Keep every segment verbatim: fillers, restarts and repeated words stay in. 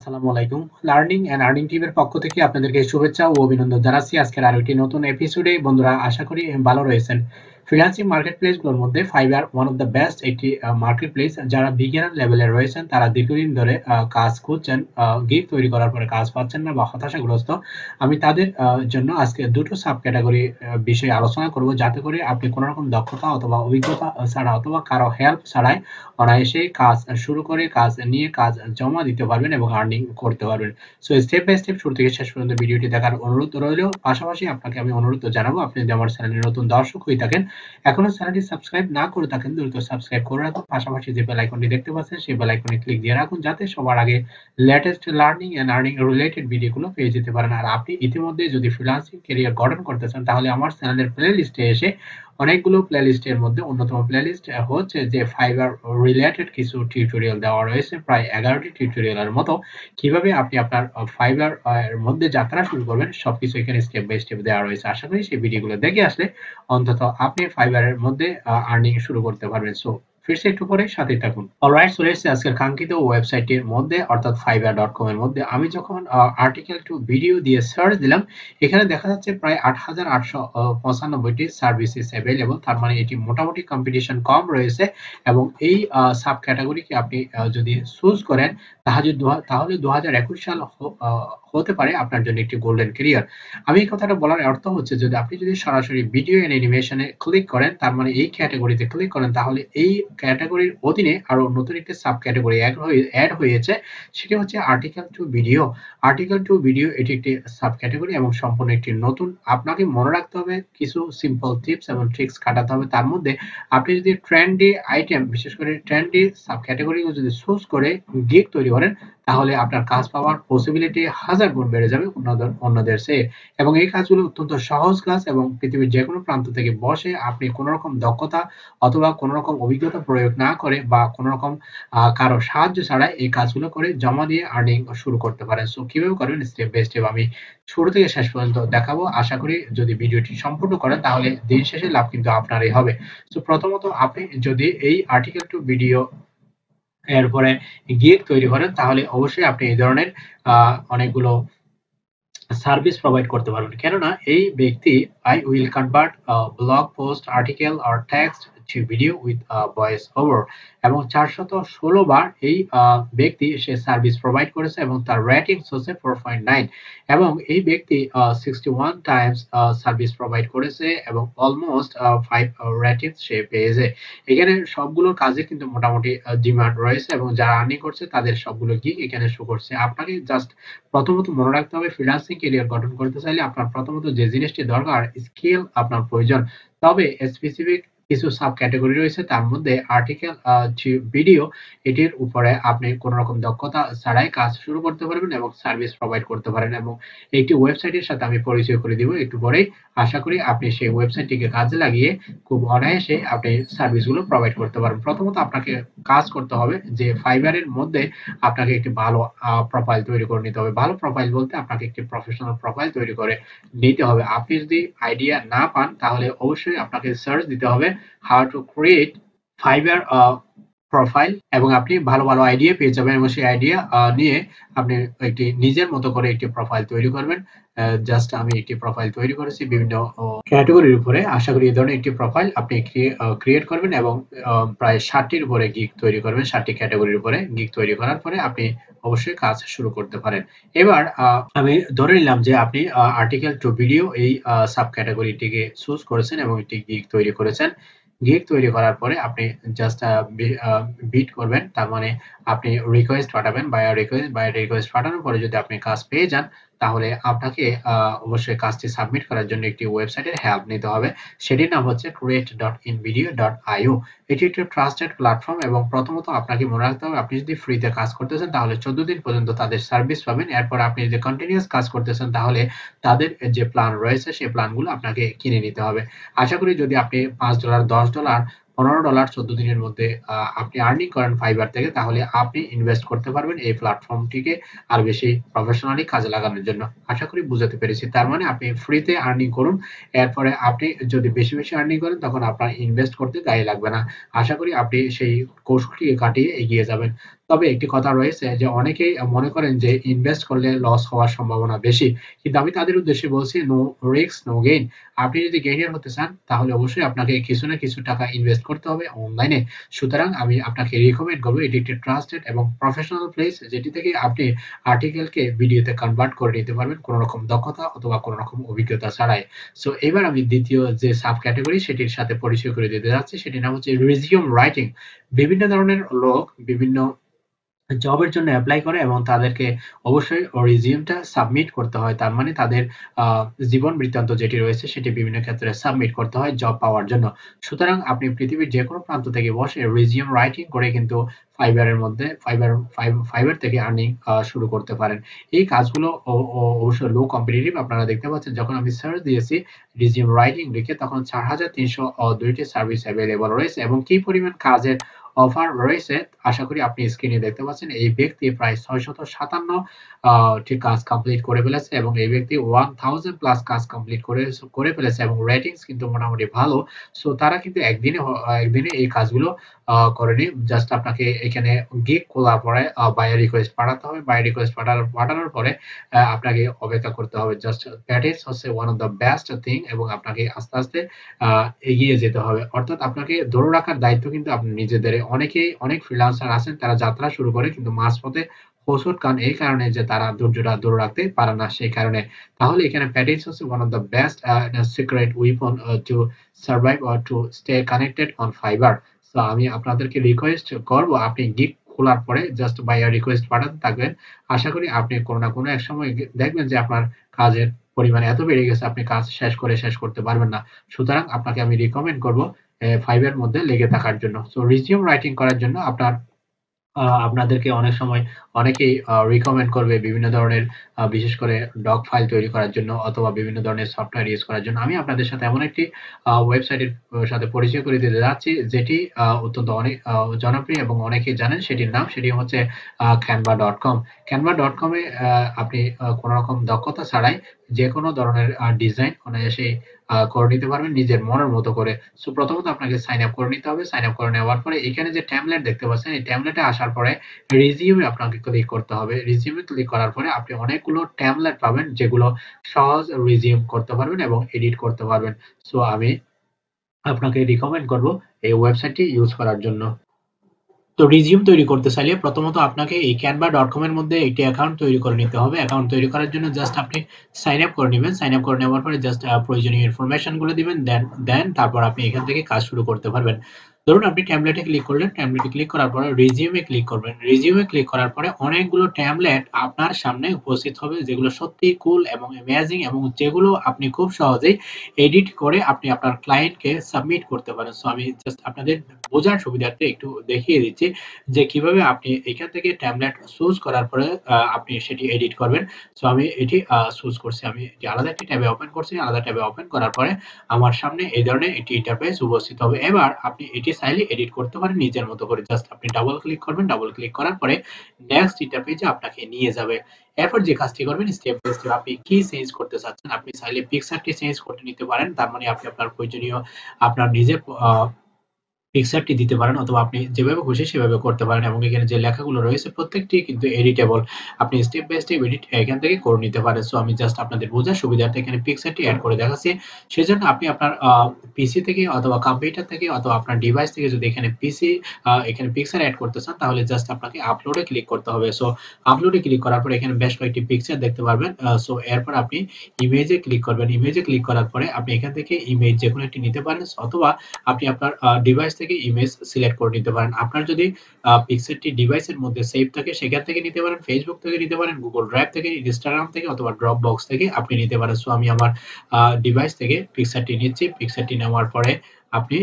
আসসালামু আলাইকুম। Learning and earning টিমের পক্ষ থেকে আপনাদেরকে শুভেচ্ছা ও অভিনন্দন জানাচ্ছি আজকের আরো একটি নতুন এপিসোডে। বন্ধুরা, আশা করি ভালো রয়েছেন। ফ্রিল্যান্সিং মার্কেট প্লেসগুলোর মধ্যে Fiverr one of the best একটি মার্কেট প্লেস। যারা বিগিনার লেভেলে রয়েছেন তারা দীর্ঘদিন ধরে আহ, কাজ খুঁজছেন, গিগ তৈরি করার পরে কাজ পাচ্ছেন না বা হতাশাগ্রস্ত। আমি তাদের আহ, জন্য আজকে দুটো সাব ক্যাটাগরি বিষয়ে আলোচনা করব, যাতে করে আপনি কোনো রকম দক্ষতা অথবা অভিজ্ঞতা ছাড়া অথবা কারো হেল্প ছাড়াই অনায়াসে কাজ শুরু করে কাজ নিয়ে কাজ জমা দিতে পারবেন এবং আর্নিং করতে পারবেন। সো স্টেপ বাই স্টেপ শুরু থেকে শেষ পর্যন্ত ভিডিওটি দেখার অনুরোধ রইল। পাশাপাশি আপনাকে আমি অনুরোধ জানাবো, আপনি যদি আমার চ্যানেলের নতুন দর্শক হয়ে থাকেন, এখনো চ্যানেলটি সাবস্ক্রাইব না করে থাকেন, দ্রুত সাবস্ক্রাইব করে রাখুন। পাশাপাশি যে বেল আইকনটি দেখতে পাচ্ছেন সেই বেল আইকনে ক্লিক দিয়ে রাখুন, যাতে সবার আগে latest learning and earning related ভিডিওগুলো পেয়ে যেতে পারেন। আর আপনি ইতিমধ্যে যদি ফ্রিল্যান্সিং ক্যারিয়ার গঠন করতে চান, তাহলে আমার চ্যানেলের প্লে লিস্টে এসে অনেকগুলো প্লেলিস্টের মধ্যে অন্যতম প্লেলিস্ট হচ্ছে যে ফাইবার রিলেটেড কিছু টিউটোরিয়াল দেওয়া রয়েছে, প্রায় এগারোটি টিউটোরিয়ালের মতো। কিভাবে আপনি আপনার ফাইবার এর মধ্যে যাত্রা শুরু করবেন সবকিছু এখানে স্টেপ বাই স্টেপ দেওয়া রয়েছে। আশা করি সেই ভিডিওগুলো দেখে আসলে অন্তত আপনি ফাইবারের মধ্যে আর্নিং শুরু করতে পারবেন। সো ফিরছে একটু পরে, সাথেই থাকুন। অলরাইট, চলে এসেছে আজকের কাঙ্ক্ষিত ওয়েবসাইটের মধ্যে, অর্থাৎ ফাইবার ডট কম এর মধ্যে। আমি যখন আর্টিকেল টু ভিডিও দিয়ে সার্চ দিলাম, এখানে দেখা যাচ্ছে প্রায় আট হাজার আটশো পঁচানব্বইটি সার্ভিসেস অ্যাভেলেবল। তার মানে এটি মোটামুটি কম্পিটিশন কম রয়েছে। এবং এই সাব ক্যাটাগরিকে আপনি আহ, যদি চুজ করেন, তাহলে দু- তাহলে দু হাজার একুশ সাল হ- আহ, হতে পারে আপনার জন্য একটি গোল্ডেন ক্যারিয়ার। আমি এই কথাটা বলার অর্থ হচ্ছে, যদি আপনি যদি সরাসরি ভিডিও এন্ড অ্যানিমেশনে ক্লিক করেন, তার মানে এই ক্যাটাগরিতে ক্লিক করেন, তাহলে এই ক্যাটাগরির অধীনে আরো নতুন একটি সাব ক্যাটাগরি অ্যাড হয়েছে। সেটি হচ্ছে article to video. Article to video এটি একটি সাব ক্যাটাগরি এবং সম্পূর্ণ একটি নতুন। আপনাকে মনে রাখতে হবে কিছু সিম্পল টিপস এবং ট্রিক্স কাটাতে হবে। তার মধ্যে আপনি যদি ট্রেন্ডি আইটেম, বিশেষ করে ট্রেন্ডি সাব ক্যাটাগরি যদি চুজ করে গিগ তৈরি করেন, তাহলে আপনার কাজ পাওয়ার পসিবিলিটি হাজার গুণ বেড়ে যাবে অন্যদের অন্যদের চেয়ে। এবং এই কাজগুলো অত্যন্ত সহজ কাজ এবং পৃথিবীর যে কোনো প্রান্ত থেকে বসে আপনি কোনো রকম দক্ষতা অথবা কোনো রকম অভিজ্ঞতা প্রয়োগ না করে বা কোনো রকম আহ, কারো সাহায্য ছাড়াই এই কাজগুলো করে জমা দিয়ে আর্নিং শুরু করতে পারেন। সো কিভাবে করবেন স্টেপ বাই স্টেপ আমি শুরু থেকে শেষ পর্যন্ত দেখাবো। আশা করি যদি ভিডিওটি সম্পূর্ণ করেন, তাহলে দিন শেষে লাভ কিন্তু আপনারই হবে। তো প্রথমত আপনি যদি এই আর্টিকেল টু ভিডিও এরপরে গিগ তৈরি করেন, তাহলে অবশ্যই আপনি এই ধরনের আহ, অনেকগুলো সার্ভিস প্রোভাইড করতে পারবেন। কেননা এই ব্যক্তি I will convert blog post article or text to video with voice over, এবং চারশত ষোলো বার এই আহ, ব্যক্তি সে সার্ভিস প্রোভাইড করেছে এবং তার রেটিং হচ্ছে ফোর পয়েন্ট নাইন। এবং এই ব্যক্তি sixty one times service provide করেছে এবং অলমোস্ট ফাইভ রেটিং সে পেয়েছে। এখানে সবগুলোর কাজে কিন্তু মোটামুটি ডিমান্ড রয়েছে এবং যারা আর্নিং করছে তাদের সবগুলো গিগ এখানে শো করছে। আপনাকে জাস্ট প্রথমত মনে রাখতে হবে, ফ্রিল্যান্সিং ক্যারিয়ার গঠন করতে চাইলে আপনার প্রথমত যে জিনিসটি দরকার, স্কিল আপনার প্রয়োজন। তবে স্পেসিফিক কিছু সাব ক্যাটাগরি রয়েছে, তার মধ্যে আর্টিকেল ভিডিও, এটির উপরে আপনি কোনো রকম দক্ষতা ছাড়াই কাজ শুরু করতে পারবেন এবং সার্ভিস প্রোভাইড করতে পারেন। এবং একটি ওয়েবসাইটের সাথে আমি পরিচয় করে দিব একটু পরেই। আশা করি আপনি সেই ওয়েবসাইটটিকে কাজে লাগিয়ে খুব অনায়াসে আপনি সার্ভিসগুলো প্রোভাইড করতে পারবেন। প্রথমত আপনাকে কাজ করতে হবে যে ফাইবারের মধ্যে আপনাকে একটি ভালো প্রোফাইল তৈরি করে নিতে হবে। ভালো প্রোফাইল বলতে আপনাকে একটি প্রফেশনাল প্রোফাইল তৈরি করে নিতে হবে। আপনি যদি আইডিয়া না পান, তাহলে অবশ্যই আপনাকে সার্চ দিতে হবে how to create Fiverr profile, এবং আপনি ভালো ভালো আইডিয়া পেয়ে যাবেন এবং সেই আইডিয়া নিয়ে আপনি একটি নিজের মতো করে একটি প্রোফাইল তৈরি করবেন। জাস্ট আমি একটি প্রোফাইল তৈরি করেছি বিভিন্ন ক্যাটাগরির উপরে। আশা করি এই ধরনের একটি প্রোফাইল আপনি ক্রিয়েট করবেন এবং আহ, প্রায় ষাটটির উপরে গিগ তৈরি করবেন। ষাটটি ক্যাটাগরির উপরে গিগ তৈরি করার পরে আপনি অবশ্যই কাজ শুরু করতে পারেন। এবার আহ, আমি ধরে নিলাম যে আপনি আর্টিকেল টু ভিডিও এই সাব ক্যাটাগরিটিকে চুজ করেছেন এবং একটি গিগ তৈরি করেছেন। গিগ তৈরি করার পরে আপনি জাস্ট বিট করবেন, তার মানে আপনি রিকোয়েস্ট পাঠাবেন, বাই রিকোয়েস্ট বাই রিকোয়েস্ট পাঠানোর পরে যদি আপনি কাজ পেয়ে যান, তাহলে আপনাকে আহ, অবশ্যই কাজটি সাবমিট করার জন্য একটি ওয়েবসাইটের হেল্প নিতে হবে। সেটির নাম হচ্ছে create dot InVideo dot io. এটি একটি ট্রাস্টেড প্ল্যাটফর্ম এবং প্রথমত আপনাকে মনে রাখতে হবে, আপনি যদি ফ্রিতে কাজ করতেছেন তাহলে চোদ্দ দিন পর্যন্ত তাদের সার্ভিস পাবেন। এরপর আপনি যদি কন্টিনিউয়াস কাজ করতেছেন, তাহলে তাদের যে প্ল্যান রয়েছে সেই প্ল্যানগুলো আপনাকে কিনে নিতে হবে। আশা করি যদি আপনি পাঁচ ডলার, দশ ডলার, পনেরো ডলার চোদ্দ দিনের মধ্যে আহ, আপনি আর্নিং করেন ফাইবার থেকে, তাহলে আপনি ইনভেস্ট করতে পারবেন এই প্ল্যাটফর্মটিকে আর বেশি প্রফেশনালি কাজে লাগানোর জন্য। আশা করি বুঝাতে পেরেছি। তার মানে আপনি ফ্রিতে আর্নিং করুন, এরপরে আপনি যদি বেশি বেশি আর্নিং করেন তখন আপনার ইনভেস্ট করতে গায়ে লাগবে না। আশা করি আপনি সেই কৌশলটিকে কাটিয়ে এগিয়ে যাবেন। তবে একটি কথা রয়েছে যে অনেকেই মনে করেন যে ইনভেস্ট করলে লস হওয়ার সম্ভাবনা বেশি, কিন্তু আমি তাদের উদ্দেশ্যে বলছি নো রিস্ক নো গেইন। আপনি যদি গেইনার হতে চান তাহলে অবশ্যই আপনাকে কিছু না কিছু টাকা ইনভেস্ট করতে হবে অনলাইনে। সুতরাং আমি আপনাকে রিকমেন্ড করবো এটি একটি ট্রাস্টেড এবং প্রফেশনাল প্লেস, যেটি থেকে আপনি আর্টিকেলকে ভিডিওতে কনভার্ট করে নিতে পারবেন কোনো রকম দক্ষতা অথবা কোনো রকম অভিজ্ঞতা ছাড়াই। সো এবার আমি দ্বিতীয় যে সাব ক্যাটাগরি সেটির সাথে পরিচয় করে দিতে যাচ্ছি, সেটির নাম হচ্ছে রিজিউম রাইটিং। বিভিন্ন ধরনের লোক বিভিন্ন জবের জন্য এপ্লাই করে এবং তাদেরকে অবশ্যই রিজিউমটা সাবমিট করতে হয়। তার মানে তাদের আ জীবন বৃত্তান্ত যেটি রয়েছে সেটি বিভিন্ন ক্ষেত্রে সাবমিট করতে হয় জব পাওয়ার জন্য। সুতরাং আপনি পৃথিবীর যেকোনো প্রান্ত থেকে বসে রিজিউম রাইটিং করে কিন্তু Fiverr এর মধ্যে Fiverr ফাইভ Fiverr থেকে আর্নিং আ শুরু করতে পারেন। এই কাজগুলো অ অ অবশ্যই লো কম্পিটিটিভ। আপনারা দেখতে পাচ্ছেন যখন আমি সার্চ দিয়েছি রিজিউম রাইটিং লিখে তখন চার হাজার তিনশো অ দুই টি সার্ভিস এভেইলেবল রয়েছে এবং কি পরিমাণ কাজের অফার রয়েছে আশা করি আপনি স্ক্রিনে দেখতে পাচ্ছেন। এই ব্যক্তি প্রায় ছয়শত সাতান্ন আ টি কাজ কমপ্লিট করে ফেলেছে এবং এই ব্যক্তি এক হাজার প্লাস কাজ কমপ্লিট করে করে ফেলেছে এবং রেটিংস কিন্তু মোটামুটি ভালো। সো তারা কিন্তু একদিনে হ একদিনে এই কাজগুলো আ করেনি। জাস্ট আপনাকে এখানে গিগ খোলার পরে আ বায়ার রিকোয়েস্ট পাঠাতে হবে। বায়ার রিকোয়েস্ট পাঠানোর পাঠানোর পরে আ আপনাকে অপেক্ষা করতে হবে। জাস্ট দ্যাট ইস হচ্ছে one of the best thing এবং আপনাকে আস্তে, আস্তে আ এগিয়ে যেতে হবে। অর্থাৎ আপনাকে ধরে রাখার দায়িত্ব কিন্তু আপনি নিজেদেরই। অনেকেই অনেক ফ্রিল্যান্সার আছেন তারা যাত্রা শুরু করে কিন্তু মাঝপথে হোঁচট খান এই কারণে যে তারা ধৈর্যটা ধরে রাখতে পারে না সেই কারণে। তাহলে এখানে প্যাটেন্স হচ্ছে one of the best uh secret weapon uh to survive or to stay connected on Fiverr। So আমি আপনাদেরকে রিকোয়েস্ট করব আপনি গিগ খোলার পরে জাস্ট বায়ার রিকোয়েস্ট পাঠাতে থাকবেন। আশা করি আপনি কোনো না কোনো এক সময় গে দেখবেন যে আপনার কাজের পরিমাণ এত বেড়ে গেছে আপনি কাজ শেষ করে শেষ করতে পারবেন না। সুতরাং আপনাকে আমি রিকমেন্ড করব এ Fiverr এর মধ্যে লেগে থাকার জন্য। সো রিজিউম রাইটিং করার জন্য আপনার আ আপনাদেরকে অনেক সময় অনেকেই আ রিকমেন্ড করবে বিভিন্ন ধরনের আ বিশেষ করে ডক ফাইল তৈরি করার জন্য অথবা বিভিন্ন ধরনের সফটওয়্যার ইউজ করার জন্য। আমি আপনাদের সাথে এমন একটি আ ওয়েবসাইটের ও সাথে পরিচয় করে দিতে যাচ্ছি যেটি আ অত্যন্ত অনেক আ জনপ্রিয় এবং অনেকেই জানেন সেটির নাম সেটি হচ্ছে uh canva dot com। canva dot com এ আ আপনি আ কোন রকম দক্ষতা ছাড়াই যেকোনো ধরনের আ ডিজাইন অনায়াসেই আ করে নিতে পারবেন নিজের মনের মতো করে। সো প্রথমত আপনাকে সাইন আপ করে নিতে হবে। সাইন আপ করে নেওয়ার পরে এখানে যে টেমপ্লেট দেখতে পাচ্ছেন এই টেমপ্লেটে আসার পরে রিজিউমে আপনাকে ক্লিক করতে হবে। রিজিউমে ক্লিক করার পরে আপনি অনেকগুলো টেমপ্লেট পাবেন যেগুলো সহজ রিজিউম করতে পারবেন এবং এডিট করতে পারবেন। সো আমি আপনাকে রিকমেন্ড করব এই ওয়েবসাইটটি ইউজ করার জন্য। তো রিজিউম তৈরি করতে চাইলে প্রথমত আপনাকে এই canva ডট com এর মধ্যে একটি অ্যাকাউন্ট তৈরি করে নিতে হবে। অ্যাকাউন্ট তৈরি করার জন্য জাস্ট আপনি সাইন আপ করে নিবেন। সাইন আপ করে নেওয়ার পরে জাস্ট আ প্রয়োজনীয় ইনফরমেশন গুলো দিবেন। দেন দেন তারপর আপনি এখান থেকে কাজ শুরু করতে পারবেন। ধরুন আপনি টেমপ্লেটে ক্লিক করলেন। টেমপ্লেটে ক্লিক করার পরে রিজিউমে ক্লিক করবেন। রিজিউমে ক্লিক করার পরে অনেকগুলো টেমপ্লেট আপনার সামনে উপস্থিত হবে যেগুলো সত্যিই কুল এবং অ্যামেজিং এবং যেগুলো আপনি খুব সহজেই এডিট করে আপনি আপনার ক্লায়েন্টকে সাবমিট করতে পারেন। সো আমি জাস্ট আপনাদের বোঝার সুবিধার্থে একটু দেখিয়ে দিচ্ছি যে কিভাবে আপনি এখান থেকে টেমপ্লেট চুজ করার পরে আ আপনি সেটি এডিট করবেন। সো আমি এটি আ চুজ করছি। আমি এটি আলাদা একটি ট্যাবে ওপেন করছি। আলাদা ট্যাবে ওপেন করার পরে আমার সামনে এই ধরনের একটি ইন্টারফেস উপস্থিত হবে। এবার আপনি এটি চাইলে এডিট করতে পারেন নিজের মতো করে। জাস্ট আপনি ডাবল ক্লিক করবেন। ডাবল ক্লিক করার পরে নেক্সট ইন্টারফেসে আপনাকে নিয়ে যাবে। এরপর যে কাজটি করবেন স্টেপ বাই স্টেপ আপনি কি চেঞ্জ করতে চাচ্ছেন। আপনি চাইলে পিকচারটি চেঞ্জ করে নিতে পারেন। তার মানে আপনি আপনার প্রয়োজনীয় আপনার নিজের আ পিকচারটি দিতে পারেন অথবা আপনি যেভাবে খুশি সেভাবে করতে পারেন এবং এখানে যে লেখাগুলো রয়েছে প্রত্যেকটি কিন্তু এডিটেবল। আপনি স্টেপ বাই স্টেপ এডিট এখান থেকে করে নিতে পারেন। সো আমি জাস্ট আপনাদের বোঝার সুবিধার্থে এখানে পিকচারটি এড করে দেখাচ্ছি। সেজন্য আপনি আপনার আ পিসি থেকে অথবা কম্পিউটার থেকে অথবা আপনার ডিভাইস থেকে যদি এখানে পিসি আ এখানে পিকচার এড করতে চান তাহলে জাস্ট আপনাকে আপলোড এ ক্লিক করতে হবে। সো আপলোড এ ক্লিক করার পরে এখানে বেশ কয়েকটি পিকচার দেখতে পারবেন। আ সো এরপর আপনি ইমেজে ক্লিক করবেন। ইমেজে ক্লিক করার পরে আপনি এখান থেকে ইমেজ যেকোনো একটি নিতে পারেন অথবা আপনি আপনার আ ডিভাইস থেকে ইমেজ সিলেক্ট করে নিতে পারেন। আপনার যদি আ পিকচারটি ডিভাইসের মধ্যে সেভ থাকে সেখান থেকে নিতে পারেন, Facebook থেকে নিতে পারেন, Google Drive থেকে, Instagram থেকে অথবা Dropbox থেকে আপনি নিতে পারেন। সো আমি আমার আ ডিভাইস থেকে পিকচারটি নিচ্ছি। পিকচারটি নেওয়ার পরে আপনি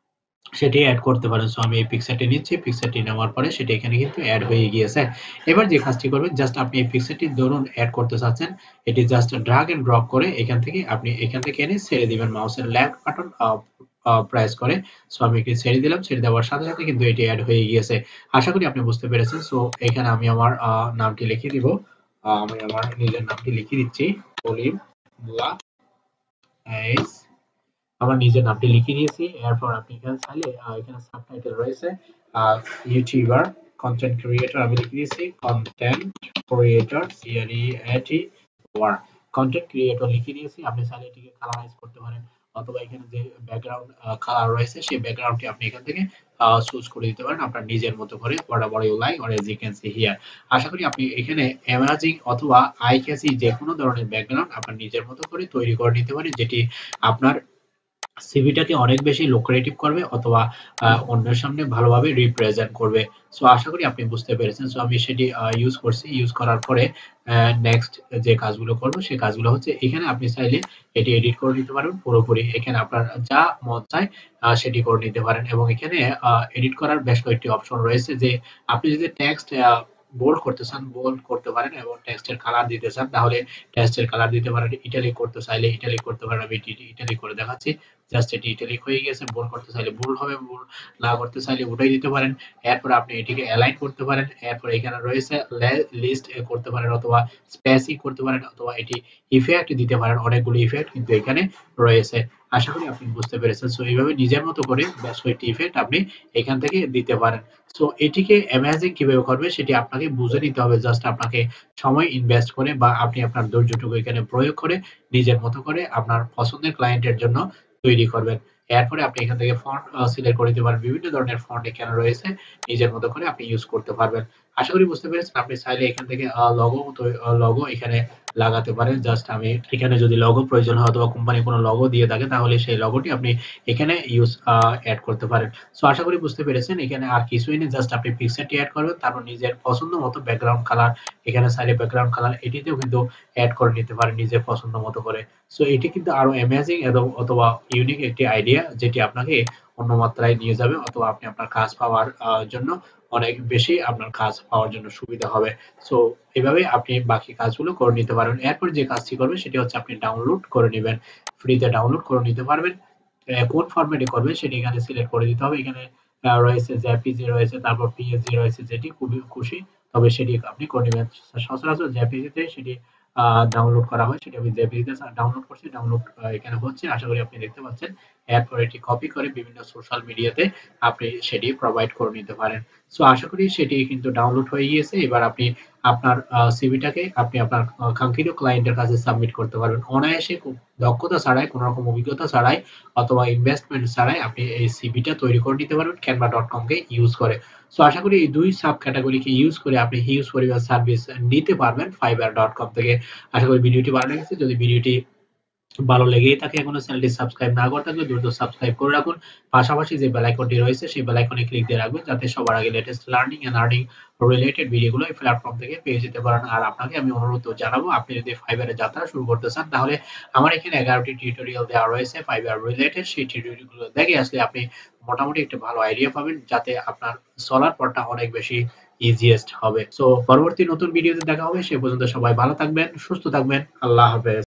সেটি এড করতে পারেন। সো আমি এই পিকচারটি নিচ্ছি। পিকচারটি নেওয়ার পরে সেটি এখানে কিন্তু এড হয়ে গিয়েছে। এবার যে কাজটি করবেন জাস্ট আপনি এই পিকচারটি ধরুন এড করতে চাচ্ছেন। এটি জাস্ট ড্রাগ এন্ড ড্রপ করে এখান থেকে আপনি এখান থেকে এনে ছেড়ে দিবেন মাউসের left button uh uh press করে। সো আমি এটি ছেড়ে দিলাম। ছেড়ে দেওয়ার সাথে, সাথে কিন্তু এটি এড হয়ে গিয়েছে। আশা করি আপনি বুঝতে পেরেছেন। সো এখানে আমি আমার আ নামটি লিখে দিব। আ আমি আমার নিজের নামটি লিখে দিচ্ছি। কলিম মুল্লাহ এইচ আমার নিজের নামটি লিখে দিয়েছি। এরপর আপনি এখানে চাইলে আ এখানে সাবটাইটেল রয়েছে। আ ইউটিউবার কন্টেন্ট ক্রিয়েটর আমি লিখে দিয়েছি content creator C R E A T ওয়ার কন্টেন্ট ক্রিয়েটর লিখে দিয়েছি। আপনি চাইলে এটিকে কালারাইজ করতে পারেন অথবা এখানে যে ব্যাকগ্রাউন্ড কালার রয়েছে সেই ব্যাকগ্রাউন্ডটি আপনি এখান থেকে চুজ করে দিতে পারেন আপনার নিজের মতো করে whatever you like or as you can see here। আশা করি আপনি এখানে অ্যামেজিং অথবা আই ক্যাচি যে কোনো ধরনের ব্যাকগ্রাউন্ড আপনার নিজের মতো করে তৈরি করে নিতে পারেন, যেটি আপনার সিভিটাকে অনেক বেশি লুক্রেটিভ করবে অথবা অন্যের সামনে ভালোভাবে রিপ্রেজেন্ট করবে। সো আশা করি আপনি বুঝতে পেরেছেন। সো আমি সেটি ইউজ করছি, ইউজ করার পরে নেক্সট যে কাজগুলো করব সেই কাজগুলো হচ্ছে এখানে আপনি চাইলে এটি এডিট করে নিতে পারেন পুরোপুরি, এখানে আপনার যা মন চায় সেটি করে নিতে পারেন। এবং এখানে এডিট করার বেশ কয়েকটি অপশন রয়েছে, যে আপনি যদি টেক্সট বোল্ড করতে চান বোল্ড করতে পারেন এবং টেক্সটের কালার দিতে চান তাহলে টেক্সটের কালার দিতে পারেন, ইটালিক করতে চাইলে ইটালিক করতে পারেন। আমি ইটালিক করে দেখাচ্ছি, জাস্ট এটি ইটালিক হয়ে গেছে। বোল্ড করতে চাইলে বোল্ড হবে, বোল্ড না করতে চাইলে ওটাই দিতে পারেন। এরপর আপনি এটিকে অ্যালাইন করতে পারেন। এরপর এখানে রয়েছে লিস্ট করতে পারেন অথবা স্পেসিং করতে পারেন অথবা এটি ইফেক্ট দিতে পারেন, অনেকগুলো ইফেক্ট কিন্তু এখানে রয়েছে। আশা করি আপনি বুঝতে পেরেছেন। সো এইভাবে নিজের মতো করে বেশ কয়েকটি ইফেক্ট আপনি এখান থেকে দিতে পারেন। সো এটিকে অ্যামেজিং কিভাবে করবে সেটি আপনাকে বুঝে নিতে হবে, জাস্ট আপনাকে সময় ইনভেস্ট করে বা আপনি আপনার ধৈর্যটুকু এখানে প্রয়োগ করে নিজের মতো করে আপনার পছন্দের ক্লায়েন্টের জন্য তৈরি করবেন। এরপরে আপনি এখান থেকে ফন্ট সিলেক্ট করে দিতে পারেন, বিভিন্ন ধরনের ফন্ট এখানে রয়েছে, নিজের মতো করে আপনি ইউজ করতে পারবেন। আশা করি বুঝতে পেরেছেন। আপনি চাইলে এখান থেকে লগো লগো এখানে লাগাতে পারেন। জাস্ট আমি এখানে যদি লগো প্রয়োজন হয় অথবা কোম্পানি কোনো লগো দিয়ে থাকে তাহলে সেই লগোটি আপনি এখানে ইউজ অ্যাড করতে পারেন। সো আশা করি বুঝতে পেরেছেন। এখানে আর কিছুই নেই, জাস্ট আপনি পিকচারটি অ্যাড করবেন, তারপর নিজের পছন্দ মতো ব্যাকগ্রাউন্ড কালার এখানে চাইলে ব্যাকগ্রাউন্ড কালার এটিতেও কিন্তু অ্যাড করে নিতে পারেন নিজের পছন্দ মতো করে। সো এটি কিন্তু আরো অ্যামেজিং এবং অথবা ইউনিক একটি আইডিয়া, যেটি আপনাকে অন্য মাত্রায় নিয়ে যাবে অথবা আপনি আপনার কাজ পাওয়ার জন্য অনেক বেশি আপনার কাজ পাওয়ার জন্য সুবিধা হবে। সো এভাবে আপনি বাকি কাজগুলো করে নিতে পারবেন। এরপর যে কাজটি করবেন সেটি হচ্ছে আপনি ডাউনলোড করে নেবেন, ফ্রিতে ডাউনলোড করে নিতে পারবেন। কোন ফরম্যাটে করবেন সেটি এখানে সিলেক্ট করে দিতে হবে। এখানে রয়েছে জেপিজি রয়েছে, তারপর পিএসজি রয়েছে, যেটি খুবই খুশি তবে সেটি আপনি করে নেবেন। সচরাচর জেপিজিতে সেটি ডাউনলোড করা হয়, সেটি আমি জেপিজিতে ডাউনলোড করছি, ডাউনলোড এখানে হচ্ছে, আশা করি আপনি দেখতে পাচ্ছেন। এরপর এটি কপি করে বিভিন্ন সোশ্যাল মিডিয়াতে আপনি সেটি প্রোভাইড করে নিতে পারেন। সো আশা করি সেটি কিন্তু ডাউনলোড হয়ে গিয়েছে। এবার আপনি আপনার সিভিটাকে আপনি আপনার কাঙ্ক্ষিত ক্লায়েন্টের কাছে সাবমিট করতে পারবেন অনায়াসে, দক্ষতা ছাড়াই, কোনো রকম অভিজ্ঞতা ছাড়াই অথবা ইনভেস্টমেন্ট ছাড়াই আপনি এই সিভিটা তৈরি করে নিতে পারবেন ক্যানভা ডট কম কে ইউজ করে। সো আশা করি এই দুই সাব ক্যাটাগরিকে ইউজ করে আপনি হিউজ পরিমাণ সার্ভিস নিতে পারবেন ফাইবার ডট কম থেকে। আশা করি ভিডিওটি ভালো লেগেছে। যদি ভিডিওটি ভালো লেগেই থাকে এখনো চ্যানেলটি সাবস্ক্রাইব না করে থাকলে দ্রুত সাবস্ক্রাইব করে রাখুন। পাশাপাশি যে বেল আইকনটি রয়েছে সেই বেল আইকনে ক্লিক দিয়ে রাখবেন, যাতে সবার আগে latest learning and earning related ভিডিওগুলো এই প্ল্যাটফর্ম থেকে পেয়ে যেতে পারেন। আর আপনাকে আমি অনুরোধ জানাবো, আপনি যদি ফাইবারে যাত্রা শুরু করতে চান তাহলে আমার এখানে এগারোটি টিউটোরিয়াল দেওয়া রয়েছে ফাইবার রিলেটেড। সেই টিউটোরিয়ালগুলো দেখে আসলে আপনি মোটামুটি একটা ভালো আইডিয়া পাবেন, যাতে আপনার চলার পথটা অনেক বেশি ইজিয়েস্ট হবে। সো পরবর্তী নতুন ভিডিওতে দেখা হবে। সে পর্যন্ত সবাই ভালো থাকবেন, সুস্থ থাকবেন। আল্লাহ হাফেজ।